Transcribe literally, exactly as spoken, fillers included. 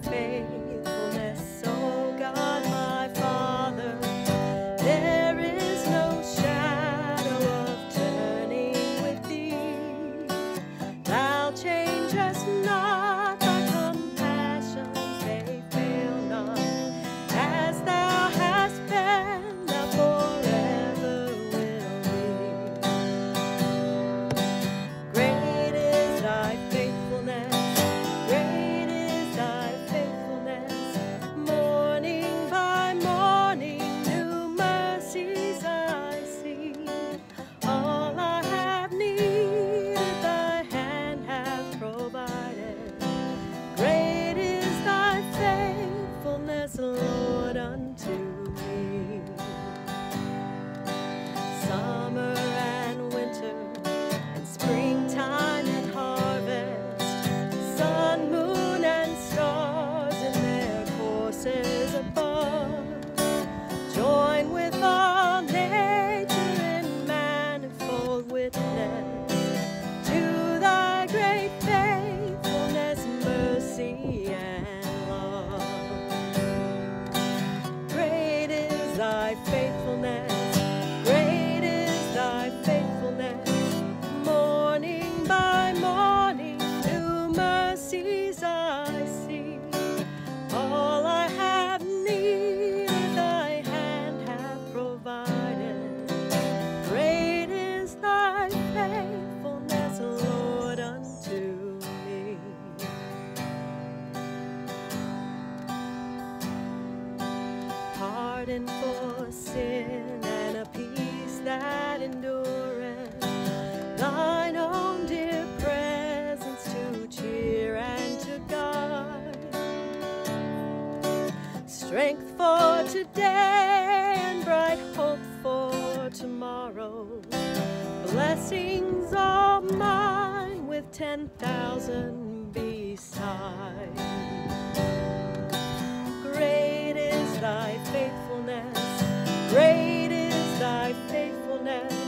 faithfulness, O God my Father. There is no shadow of turning with thee. Thou changest not, thy compassions they fail not. As thou hast been, thou forever will be. Great is thy faithfulness, great is thy faithfulness. Morning by morning, new mercies I see. All I have needed, thy hand hath provided. Great is thy faithfulness, Lord, unto me. Summer and winter, and springtime and harvest, sun, moon, and stars in their courses above, join with all nature in manifold witness to thy great faithfulness, mercy, and love. Great is thy faithfulness, great is thy faithfulness. Morning by morning, new mercies I see. All I have needed, thy hand hath provided. Great is thy faithfulness, Lord, unto me. Pardon for sin and a peace that endureth, thine own dear presence to cheer and to guide, strength for today and bright hope for tomorrow, blessings all mine with ten thousand beside. Great is thy faithfulness, great is thy faithfulness.